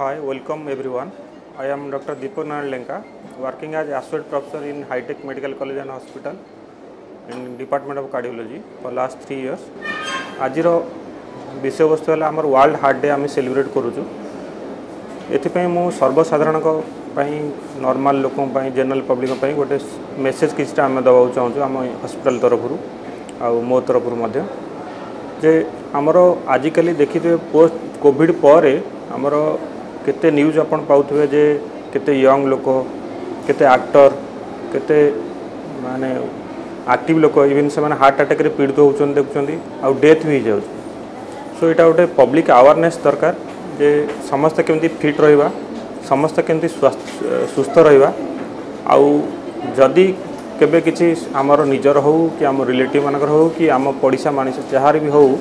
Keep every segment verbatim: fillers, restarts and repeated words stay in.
Hi, welcome everyone. I am Doctor Deepak Narayan Lenka, working as Associate Professor in High Tech Medical College and Hospital in Department of Cardiology for last three years. आज विषय वस्तु है आमर world heart day आम celebrate करुचु। एथिपाई मु सर्वसाधारण नॉर्मल लोक जनरल पब्लिक गोटे मेसेज किसी आम दबा चाहूँ आम हॉस्पिटल तरफ आ मो तरफ जे आमर आजिकली देखिए पोस्ट कोविड पर आमर केते न्यूज अपन पाउथबे जे केते यंग लोक केते एक्टर केते माने एक्टिव लोक इवन से माने हार्ट अटैक रे पीड़ित होउछन देखुछंदी आ डेथ भी जाउछ। सो एटा गोटे पब्लिक अवेयरनेस दरकार जे समस्त केमती फिट रहिबा समस्त केमती सुस्थ रहिबा आउ जदी केबे किछि आमर निजर हो कि आम रिलेटिव मानकर हो कि आम पड़िसा मानिस जहार भी हो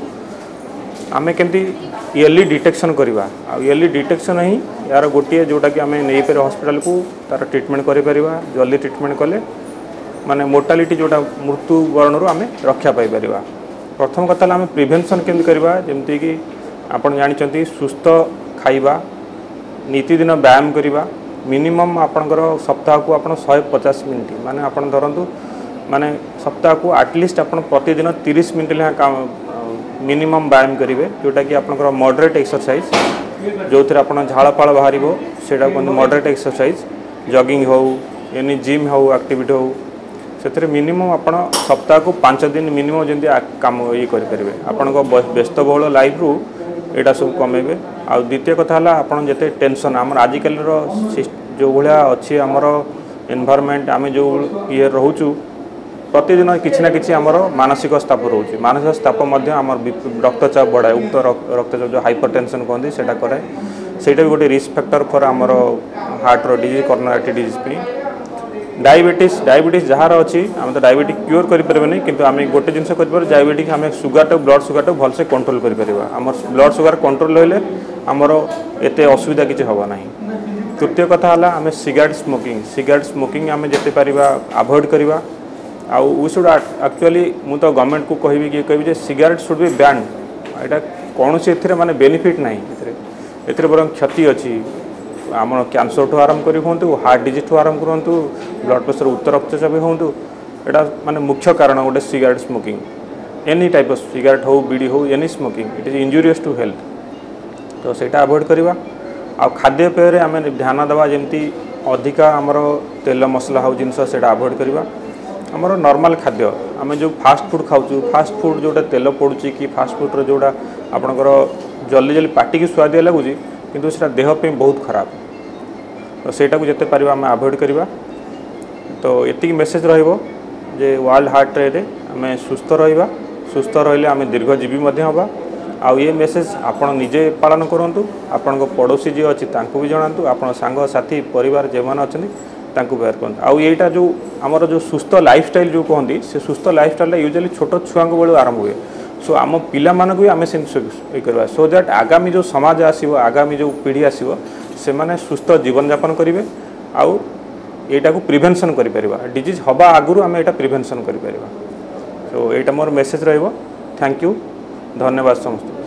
आमे केमती इयरली डिटेक्शन करवा इयरली डिटेक्शन ही यार गोटे जोटा कि आम नहीं पारे हॉस्पिटल को तार ट्रीटमेंट करि परिबा जल्दी ट्रीटमेंट कले माने मोर्टालिटी जोटा मृत्युवरण रू आम रक्षा पाई परिबा। प्रथम कथा आम प्रिवेंशन केमती करवा जेमती कि आपण जानिचंती सुस्थ खाइबा नीतिदिन व्यायाम करवा मिनिमम आपणकर सप्ताह को आप शहे पचास मिनट माने आपण धरतु माने सप्ताह को एटलिस्ट आप प्रतिदिन तीस मिनट ले काम मिनिमम व्यायाम करेंगे जोटा कि आपंकर मॉडरेट एक्सरसाइज जो थे आप झाड़फाड़ बाहर से मॉडरेट एक्सरसाइज जॉगिंग हो एनी जिम हो एक्टिविटी हो से मिनिमम आप सप्ताह को पांच दिन मिनिमम जमी काम ये करेंगे आपण व्यस्तबहुल लाइफ रू यहाँ सब कमेबे। आ द्वितीय कथा है आपन जते टेंशन आम आजिकल जो भाया अच्छी आमर एनवायरनमेंट आम जो ये रोचु प्रतिदिन किसी ना कि आमर मानसिक स्ताप रोचे मानसिक स्ताप आम रक्तचाप बढ़ाए उक्त रक्तचाप जो हाइपरटेंशन कहते से कराए ସେଇଟା भी गोटे रिस्क फैक्टर फॉर आमर हार्ट रो डिजीज कोरोनारी डिजीज पे डायबिटीज डायबिटीज जहाँ अच्छी आम तो डायबिटीज क्योर करें कि आम गोटे जिन कर डायबिटीज आम सुगर ब्लड सुगर टाक भलसे कंट्रोल कर ब्लड सुगर कंट्रोल रही आमर एत असुविधा किसी हम ना। तृतीय कथा है आम सिगारेट स्मोकिंग सिगारेट स्मोकिंग आम जिते पार अवॉइड करवा आउ वी शुड एक्चुअली मु तो गवर्नमेंट को कहबी कि कहबी सिगारेट शुड बी बैन यहाँ कौन से माने बेनिफिट ना ए बर क्षति अच्छी आम कैंसर ठू आरंभ कर हूँ हार्ट डिजीज ठू आरंभ करूँ ब्लड प्रेशर उच्च रक्तचाप हूँ यहाँ माने मुख्य कारण गोटे cigarette smoking any type of cigarette हो बीड़ी हो any smoking it is injurious to health तो सेटा अवॉइड करवा। आ खाद्यपेय आम ध्यान देवा जमी अधिका आमर तेल मसला हो जिनस से अवॉइड करवा। आमर नॉर्मल खाद्य आम जो फास्ट फूड खाऊँ फास्ट फूड जोटा तेल पड़ुची कि फास्ट फूड जोटा आपणकर जल्दी जल्दी पार्टी की स्वादिया लगुच किंतु सेटा देह पे बहुत खराब तो सेटा को जिते पारिबा आम अवॉइड करवा। तो एतिक मेसेज रहिबो जे वर्ल्ड हार्ट डे आम सुस्थ रहिबा सुस्थ रहिले आम दीर्घजीवी मध्य हबा। आ ये मेसेज आपण निजे पालन करंतु आपण पड़ोसी जी अच्छी तांको भी जणांतु आपण सांग साथी परिवार जे माने अछंती तांको बेयर करंतु। आ एटा जो आमर जो सुस्थ लाइफस्टाइल जो कहती से सुस्थ लाइफस्टाइल यूजुअली छोट छुआ बेलू आरंभ हुए। सो आम पिला मानक भी आम से करवा सो दैट आगामी जो समाज आसो आगामी जो पीढ़ी आसो से माने सुस्थ जीवन यापन करेंगे आउ एटा को प्रिवेंशन करि परिबा डिजीज हवा आगुरु आम एटा प्रिवेंशन करि परिबा। सो एटा मोर मेसेज रहिबो। थैंक यू धन्यवाद समस्त।